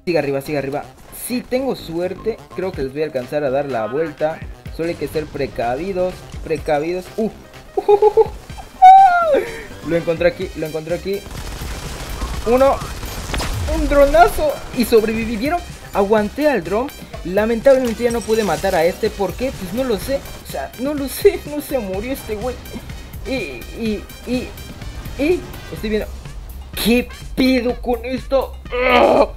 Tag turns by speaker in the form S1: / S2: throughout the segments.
S1: Sigue arriba, sigue arriba. Si tengo suerte, creo que les voy a alcanzar a dar la vuelta. Solo hay que ser precavidos, precavidos. Lo encontré aquí, lo encontré aquí. Uno, un dronazo y sobreviví. ¿Vieron? Aguanté al dron. Lamentablemente ya no pude matar a este. ¿Por qué? Pues no lo sé. O sea, no lo sé. No se murió este güey. Estoy viendo. ¿Qué pedo con esto? ¡Ugh!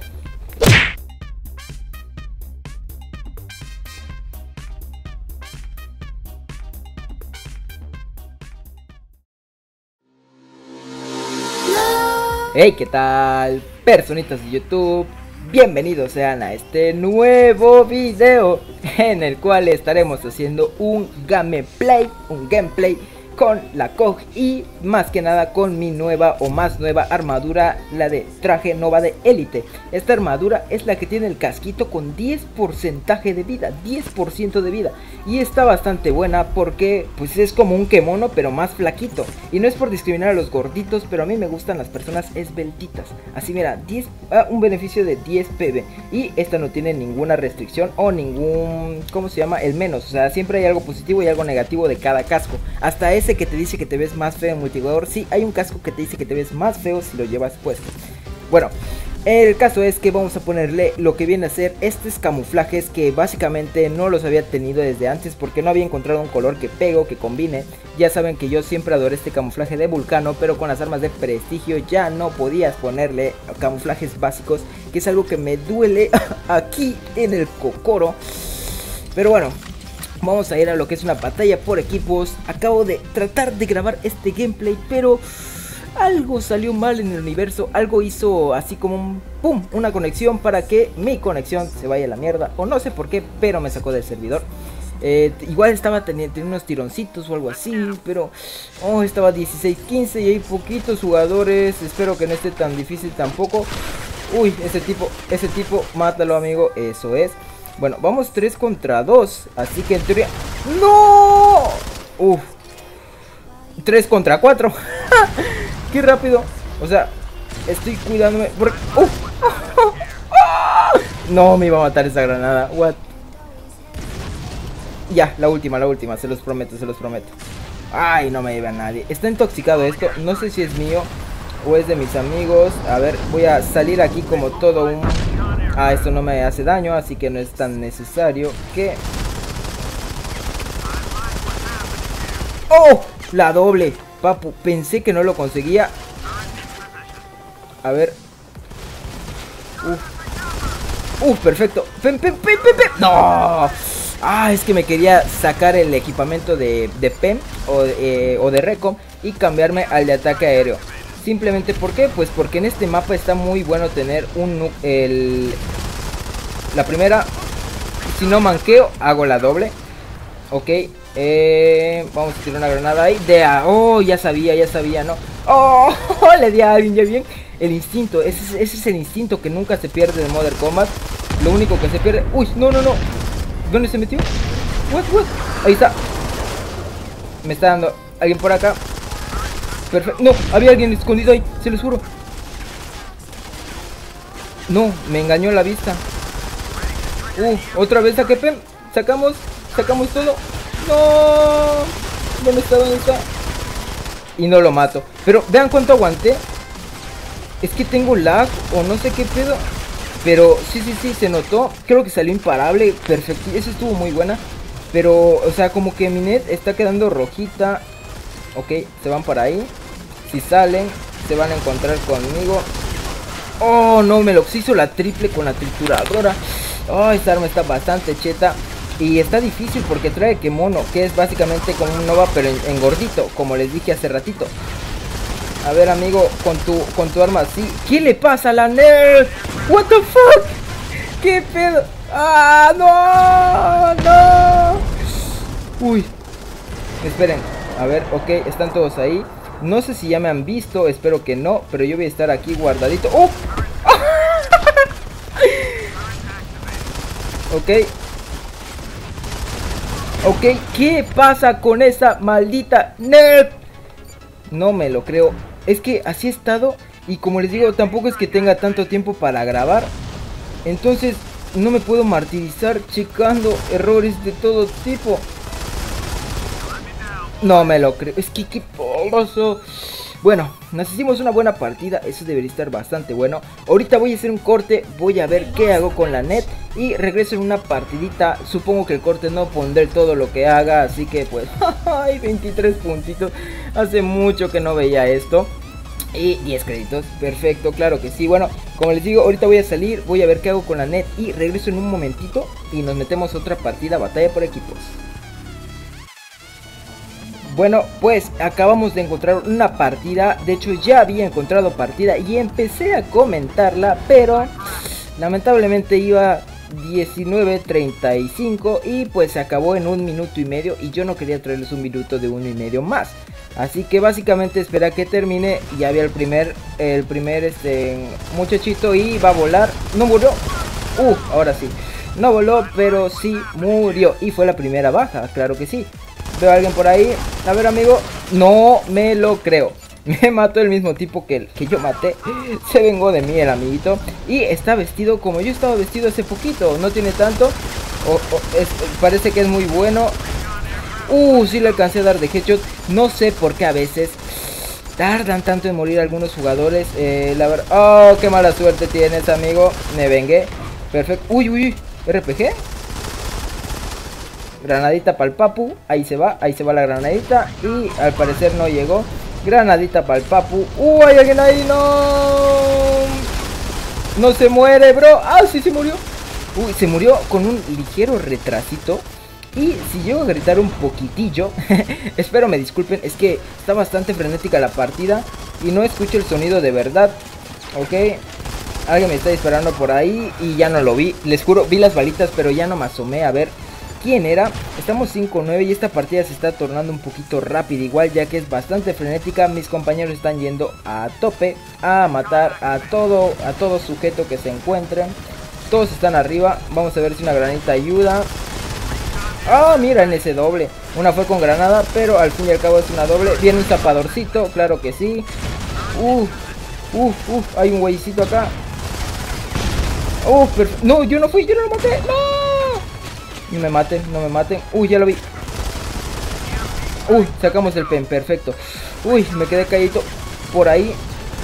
S1: Hey, ¿qué tal? Personitas de YouTube, bienvenidos sean a este nuevo video en el cual estaremos haciendo un gameplay con la COG y más que nada con mi nueva o más nueva armadura, la de traje Nova de Élite. Esta armadura es la que tiene el casquito con 10% de vida, 10% de vida, y está bastante buena porque pues es como un kemono pero más flaquito. Y no es por discriminar a los gorditos, pero a mí me gustan las personas esbeltitas. Así mira, un beneficio de 10 PV, y esta no tiene ninguna restricción o ningún, ¿cómo se llama? El menos, o sea, siempre hay algo positivo y algo negativo de cada casco. Hasta ese que te dice que te ves más feo en multijugador, sí, hay un casco que te dice que te ves más feo si lo llevas puesto. Bueno, el caso es que vamos a ponerle lo que viene a ser estos camuflajes que básicamente no los había tenido desde antes porque no había encontrado un color que pegue, que combine. Ya saben que yo siempre adoré este camuflaje de Vulcano, pero con las armas de prestigio ya no podías ponerle camuflajes básicos, que es algo que me duele aquí en el cocoro. Pero bueno, vamos a ir a lo que es una batalla por equipos. Acabo de tratar de grabar este gameplay, pero algo salió mal en el universo. Algo hizo así como un pum, una conexión para que mi conexión se vaya a la mierda. O no sé por qué, pero me sacó del servidor. Igual estaba teniendo unos tironcitos o algo así, pero estaba 16-15 y hay poquitos jugadores. Espero que no esté tan difícil tampoco. Uy, ese tipo, mátalo, amigo. Eso es. Bueno, vamos 3 contra 2, así que en teoría... ¡No! 3 contra 4. ¡Qué rápido! O sea, estoy cuidándome porque... No, me iba a matar esa granada. What? Ya, la última, se los prometo, Ay, no me lleva a nadie. Está intoxicado esto, no sé si es mío o es de mis amigos. A ver, voy a salir aquí como todo un... esto no me hace daño, así que no es tan necesario que... ¡Oh! La doble, papu, pensé que no lo conseguía. A ver. Perfecto. ¡No! Es que me quería sacar el equipamiento de PEM o de Recon y cambiarme al de ataque aéreo. Simplemente, ¿por qué? Pues porque en este mapa está muy bueno tener la primera. Si no manqueo, hago la doble. Ok, vamos a tirar una granada ahí. Ya sabía, ¿no? Le di a alguien, ya bien. El instinto, ese es el instinto que nunca se pierde de Modern Combat. Lo único que se pierde... Uy, no. ¿Dónde se metió? What? Ahí está. Me está dando alguien por acá. Perfecto. No, había alguien escondido ahí, se los juro. No, me engañó la vista. Otra vez saqué PEM. Sacamos todo. No. ¿Dónde está? Y no lo mato. Pero vean cuánto aguanté. Es que tengo lag o no sé qué pedo. Pero sí, se notó. Creo que salió imparable. Perfecto. Esa estuvo muy buena. Pero, o sea, como que mi net está quedando rojita. Ok, se van para ahí. Si salen, se van a encontrar conmigo. No, me lo hizo la triple con la trituradora. Esta arma está bastante cheta. Y está difícil porque trae kemono, que es básicamente como un Nova pero en gordito, como les dije hace ratito. A ver, amigo, con tu arma así. ¿Qué le pasa a la nerd? What the fuck? ¿Qué pedo? No. Uy, esperen. A ver, ok, están todos ahí. No sé si ya me han visto, espero que no, pero yo voy a estar aquí guardadito. Ok, ¿qué pasa con esa maldita nerd? No me lo creo. Es que así he estado. Y como les digo, tampoco es que tenga tanto tiempo para grabar. Entonces no me puedo martirizar checando errores de todo tipo. No me lo creo. Es que qué poloso. Bueno, nos hicimos una buena partida. Eso debería estar bastante bueno. Ahorita voy a hacer un corte. Voy a ver qué hago con la net. Y regreso en una partidita. Supongo que el corte no pondré todo lo que haga. Así que pues... ¡ay! 23 puntitos. Hace mucho que no veía esto. Y 10 créditos, perfecto, claro que sí. Bueno, como les digo, ahorita voy a salir, voy a ver qué hago con la net y regreso en un momentito y nos metemos otra partida, batalla por equipos. Bueno, pues acabamos de encontrar una partida, de hecho ya había encontrado partida y empecé a comentarla, pero lamentablemente iba 19:35 y pues se acabó en 1 minuto y medio y yo no quería traerles 1 minuto de 1 y medio más. Así que básicamente espera que termine. Ya había el primer muchachito y va a volar. No murió. Ahora sí. No voló, pero sí murió. Y fue la primera baja, claro que sí. Veo a alguien por ahí. A ver, amigo. No me lo creo. Me mató el mismo tipo que yo maté. Se vengó de mí el amiguito. Y está vestido como yo estaba vestido hace poquito. No tiene tanto. Parece que es muy bueno. Sí le alcancé a dar de headshot. No sé por qué a veces tardan tanto en morir algunos jugadores. La verdad. Oh, qué mala suerte tienes, amigo. Me vengué. Perfecto. Uy. RPG. Granadita para el papu. Ahí se va la granadita. Y al parecer no llegó. Granadita para el papu. Hay alguien ahí. No se muere, bro. Sí se murió. Se murió con un ligero retrasito. Y si llego a gritar un poquitillo, espero me disculpen, es que está bastante frenética la partida y no escucho el sonido de verdad. Ok, alguien me está disparando por ahí y ya no lo vi. Les juro, vi las balitas pero ya no me asomé a ver quién era. Estamos 5-9 y esta partida se está tornando un poquito rápida igual, ya que es bastante frenética. Mis compañeros están yendo a tope a matar a todo sujeto que se encuentren. Todos están arriba, vamos a ver si una granita ayuda. Miren ese doble. Una fue con granada, pero al fin y al cabo es una doble. Viene un zapadorcito, claro que sí. Hay un güeycito acá. No, yo no fui, yo no lo maté. No. No me maten. Ya lo vi. Sacamos el pen, perfecto. Me quedé caído por ahí.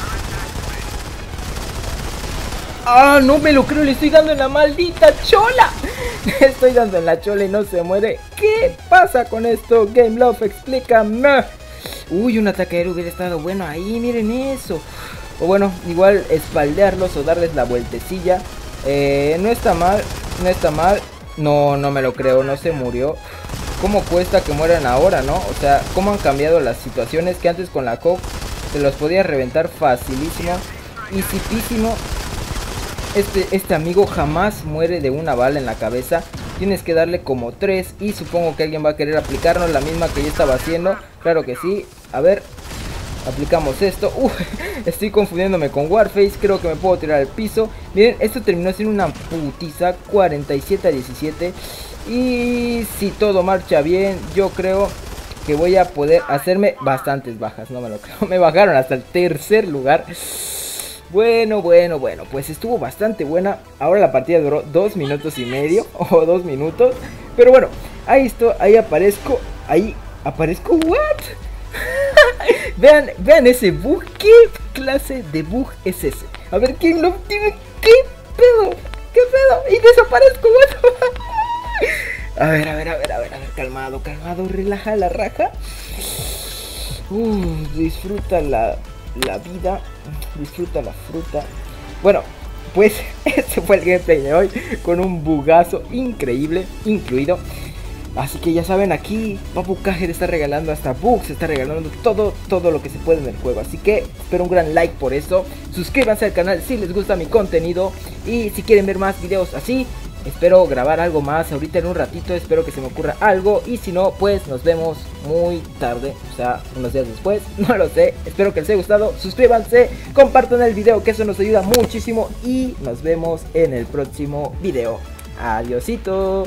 S1: No me lo creo, le estoy dando en la maldita chola. Le estoy dando en la chola y no se muere. ¿Qué pasa con esto? Game Love, explícame. Un ataque aéreo hubiera estado bueno ahí, miren eso. O bueno, igual espaldearlos o darles la vueltecilla. No está mal. No me lo creo, no se murió. ¿Cómo cuesta que mueran ahora, no? O sea, ¿cómo han cambiado las situaciones? Que antes con la Coke se los podía reventar facilísimo. Easy-písimo. Este amigo jamás muere de una bala en la cabeza. Tienes que darle como 3. Y supongo que alguien va a querer aplicarnos la misma que yo estaba haciendo. Claro que sí. A ver. Aplicamos esto. Estoy confundiéndome con Warface. Creo que me puedo tirar al piso. Miren, esto terminó siendo una putiza. 47-17. Y si todo marcha bien, yo creo que voy a poder hacerme bastantes bajas. No me lo creo. Me bajaron hasta el tercer lugar. Bueno, pues estuvo bastante buena. Ahora la partida duró 2 minutos y medio o 2 minutos. Pero bueno, ahí aparezco. Ahí aparezco, ¿what? vean ese bug. ¿Qué clase de bug es ese? A ver, ¿quién lo tiene? ¿Qué pedo? Y desaparezco, ¿what? A ver, calmado, relaja la raja. Disfruta la vida, disfruta la fruta. Bueno, pues ese fue el gameplay de hoy, con un bugazo increíble incluido. Así que ya saben, aquí Papu Cajer está regalando hasta bugs, está regalando todo lo que se puede en el juego. Así que espero un gran like por eso. Suscríbanse al canal si les gusta mi contenido. Y si quieren ver más videos así, espero grabar algo más ahorita en un ratito. Espero que se me ocurra algo. Y si no, pues nos vemos muy tarde, o sea, unos días después, no lo sé. Espero que les haya gustado, suscríbanse, compartan el video, que eso nos ayuda muchísimo. Y nos vemos en el próximo video. Adiosito.